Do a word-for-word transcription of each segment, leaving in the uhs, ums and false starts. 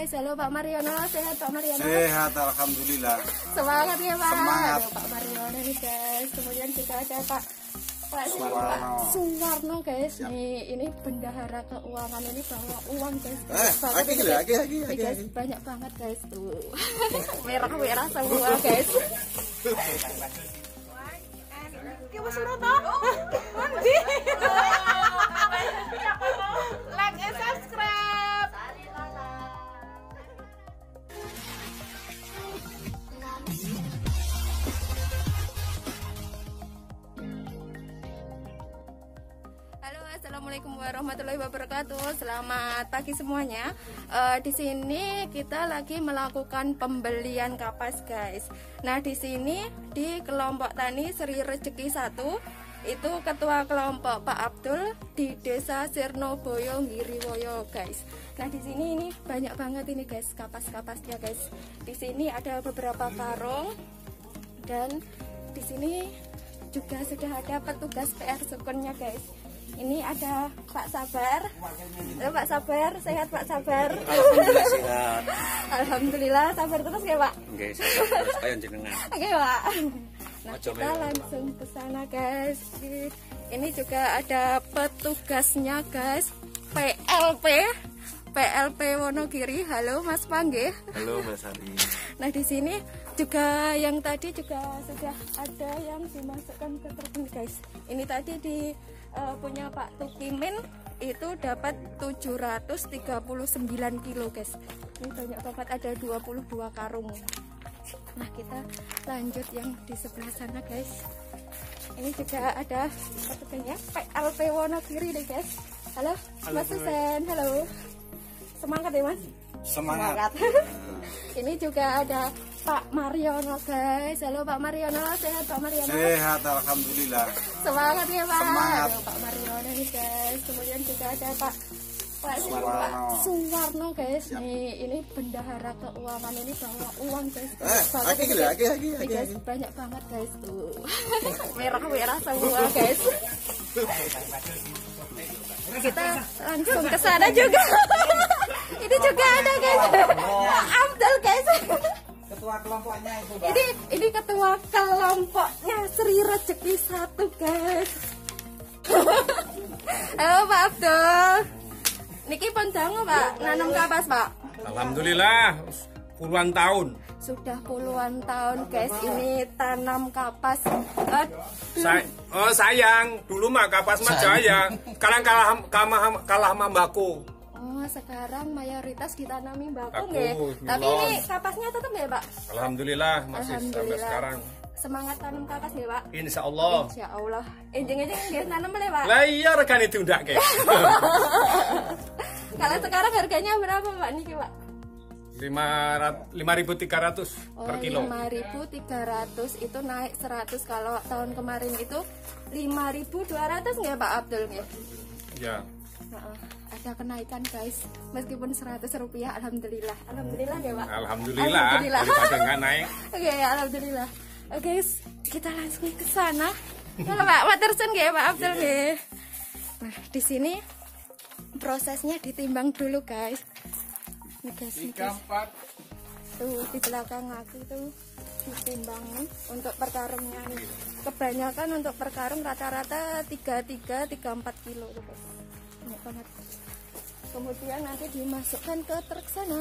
guys. Halo Pak Mariono, sehat Pak Mariono? Sehat, alhamdulillah. Semangat ya Pak. Semangat. Aduh, Pak Mariono nih guys. Kemudian juga ada Pak Pak Suwarno. Suwarno guys. Nih ini bendahara keuangan, ini bawa uang guys. Eh, lagi lagi lagi Nih, guys, banyak banget guys tuh. Merah-merah semua guys. Ya Mas Suroto. Mandi. Like and subscribe. Halo, assalamualaikum warahmatullahi wabarakatuh. Selamat pagi semuanya. Uh, di sini kita lagi melakukan pembelian kapas, guys. Nah, di sini di kelompok tani Sri Rezeki satu itu ketua kelompok Pak Abdul di Desa Sirnoboyo Ngiriwoyo, guys. Nah, di sini ini banyak banget ini, guys, kapas-kapasnya, guys. Di sini ada beberapa karung dan di sini juga sudah ada petugas P R Sukunnya, guys. Ini ada Pak Sabar. Halo Pak Sabar, sehat Pak Sabar? Alhamdulillah sehat. Alhamdulillah, sabar terus ya Pak? Oke, sabar terus ayo jenengan. Oke Pak. Nah, kita langsung ke sana, guys. Ini juga ada petugasnya, guys. P L P P L P Wonogiri. Halo Mas Pangge. Halo Mbak Sari. Nah, di sini juga yang tadi juga sudah ada yang dimasukkan ke truk, guys. Ini tadi di uh, punya Pak Tukimin itu dapat tujuh ratus tiga puluh sembilan kilo, guys. Ini banyak banget, ada dua puluh dua karung. Nah, kita lanjut yang di sebelah sana, guys. Ini juga ada petugasnya P L P Wonogiri nih, guys. Halo, Halo Mas Susen. Halo. Semangat ya Mas? Semangat. Ini juga ada Pak Mariono, guys. Halo Pak Mariono, sehat Pak Mariono? Sehat, alhamdulillah. Semangat ya Pak. Semangat. Aduh, Pak Mariono nih, guys. Kemudian juga ada Pak Pak Suwarno. Pak Suwarno, guys. Nih ini bendahara keuangan, ini bawa uang, guys. Eh, lagi lagi lagi Nih, lagi. guys, banyak banget, guys tuh. Merah-merah semua, guys. Kita langsung ke sana juga. Ini juga ada, guys. Pak Abdul, guys. Ketua kelompoknya itu, Pak. Ini ini ketua kelompoknya Sri Rezeki satu, guys. Halo Pak Abdul. Niki pun dangu Pak, nanam kapas Pak. Alhamdulillah puluhan tahun. Sudah puluhan tahun, guys, ini tanam kapas. Uh, Say oh sayang, dulu mah kapas mah jaya. Sekarang kalah kalah kalah sama mbako. Oh, sekarang mayoritas ditanami mbako Mbako, nggih. Tapi melon. ini kapasnya tetap ya, Pak? Alhamdulillah masih sampai Alhamdulillah. sekarang. Semangat tanam kapas ya, Pak? Insya Allah. Insya Allah. Enjeng-enjeng nggih nanam boleh, Pak? Lah iya regane diundake. Kalau sekarang harganya berapa, Pak, niki, Pak? lima ribu tiga ratus Oh, per kilo. lima ribu tiga ratus itu naik seratus. Kalau tahun kemarin itu lima ribu dua ratus nggak Pak Abdul nggih? Ya. Heeh, ada kenaikan, guys. Meskipun seratus rupiah, alhamdulillah. Alhamdulillah ya, Pak. Alhamdulillah. Alhamdulillah. Daripada nggak naik. Oke, ya, alhamdulillah. Oke, guys, kita langsung ke sana. Halo Pak, Waterson nggih, Pak Abdul nggih. Nah, di sini prosesnya ditimbang dulu, guys. Nih, guys, nih, guys. Tuh di belakang aku tuh ditimbang untuk perkarungnya nih. Kebanyakan untuk perkarung rata-rata tiga puluh tiga sampai tiga puluh empat kilo tuh, guys. Banyak banget. Kemudian nanti dimasukkan ke truk sana.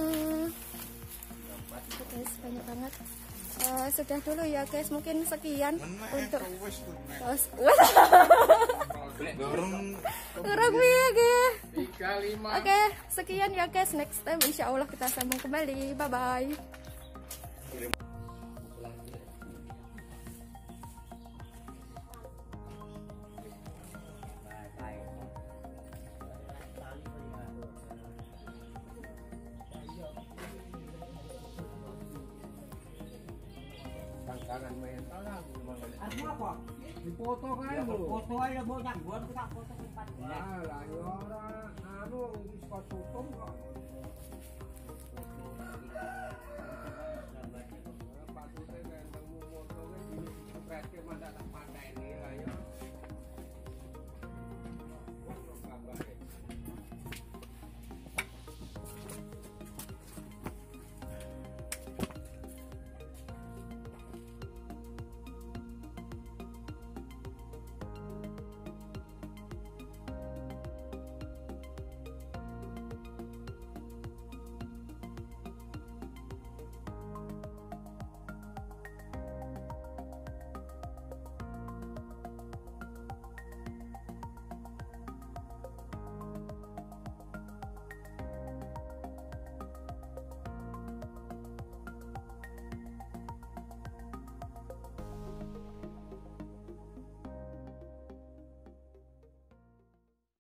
Tuh, guys, banyak banget. Uh, sudah dulu ya, guys, mungkin sekian untuk Terus, kurang ya, oke, sekian ya, guys. Next time insya Allah kita sambung kembali. Bye bye. Apa? Dipoto kan lho. Foto aja mau nyanggon kita foto tempat. Lah, lah yo ora anu wis kok tutup kok.